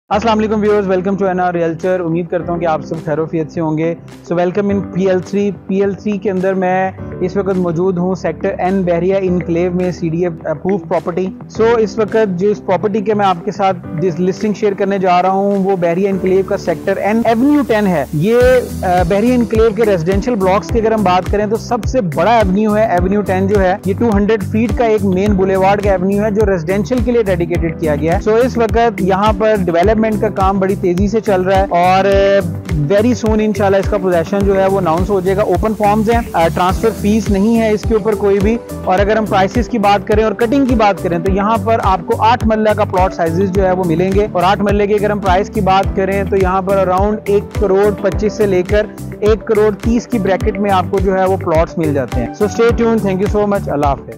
अस्सलाम वालेकुम viewers, welcome to NR realtor. उम्मीद करता हूँ कि आप सब खैरियत से होंगे। सो वेलकम इन PL3 के अंदर मैं इस वक्त मौजूद हूँ सेक्टर N बहरिया इनक्लेव में CDA अप्रूव प्रॉपर्टी। सो इस वक्त जिस प्रॉपर्टी के मैं आपके साथ जिस लिस्टिंग शेयर करने जा रहा हूँ वो बहरिया इनक्लेव का सेक्टर N एवेन्यू 10 है। ये बहरिया इनक्लेव के रेजिडेंशियल ब्लॉक्स की अगर हम बात करें तो सबसे बड़ा एवेन्यू है। एवेन्यू 10 जो है ये 200 फीट का एक मेन बुलेवार्ड का एवेन्यू है जो रेजिडेंशियल के लिए डेडिकेटेड किया गया है। सो इस वक्त यहाँ पर डेवलपमेंट का काम बड़ी तेजी से चल रहा है और वेरी सून इंशाल्लाह इसका पोजेशन जो है वो अनाउंस हो जाएगा। ओपन फॉर्म्स हैं, ट्रांसफर फीस नहीं है इसके ऊपर कोई भी। और अगर हम प्राइसेस की बात करें और कटिंग की बात करें तो यहाँ पर आपको 8 मरला का प्लॉट साइजेस जो है वो मिलेंगे। और 8 मरले की अगर हम प्राइस की बात करें तो यहाँ पर अराउंड 1 करोड़ 25 से लेकर 1 करोड़ 30 की ब्रैकेट में आपको जो है वो प्लॉट्स मिल जाते हैं। So stay tuned, thank you so much, अल्लाह हाफिज़।